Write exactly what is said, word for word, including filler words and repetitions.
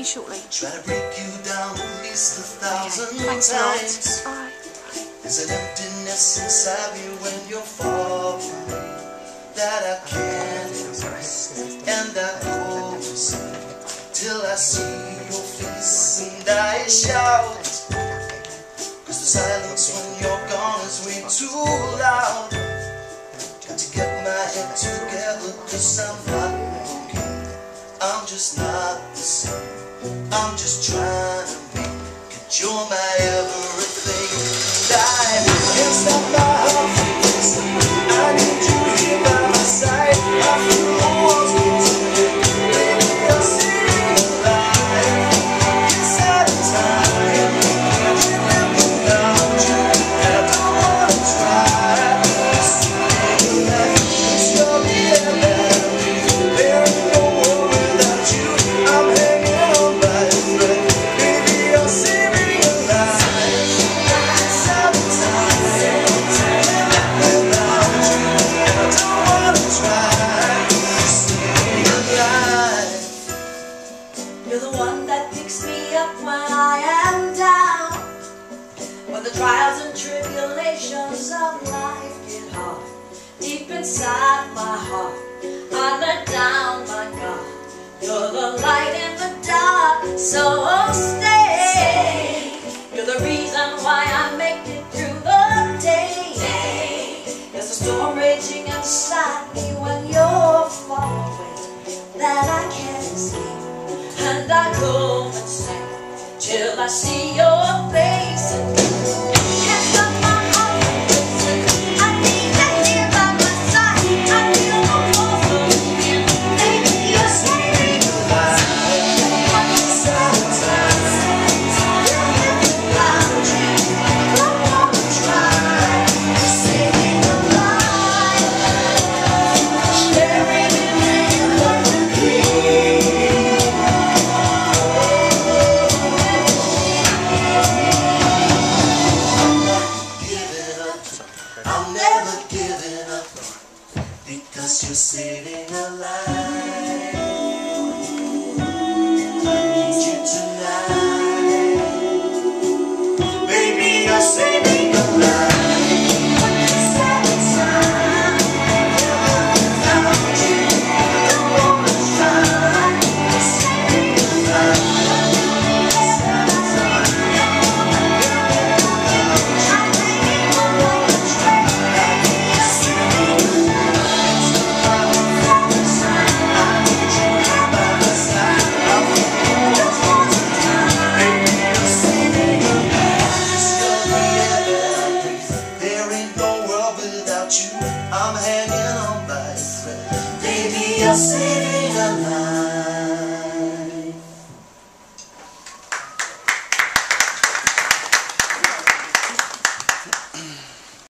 you shortly. Try to break you down at least a thousand Okay, thanks times. a lot. Bye. There's an emptiness inside me when you're far from me that I can't embrace, and I go till I see your face and I shout, 'cause the silence when you're gone is way too loud. Got to get my head together, 'cause I'm not okay. I'm just not the same. I'm just trying to make it. You're my everything, and I can't stop my heart from racing. I need you here by my side. I feel the walls between me. Baby, you're saving a life. Inside of time, I can't live without you, and I don't wanna try to save your life. 'Cause you're the air that I breathe. There ain't no world without you. I'm hanging on by a thread. Baby, you're saving a life. Inside of time, I can't live without you, and I don't wanna try to save your life. You're the one that picks me up when I am down, when the trials and tribulations of life get hard. Deep inside my heart, I let down, my God. You're the light in the dark, so stay. You're the reason why I make it through the day. There's a storm raging inside me when you're far away that I can't escape, and I go insane till I see your face. Can't stop my heart from racing. I need you here by my side. I feel the walls of you. Baby, you're saving a life. Inside of time, can't live without you. Don't wanna try to save a life. Sharing in perfectly. I'm never giving up, because you're saving a life. I need you tonight. Baby, you're saving a life. Inside of time, without you, I don't wanna try to save a life. Inside of time, I'm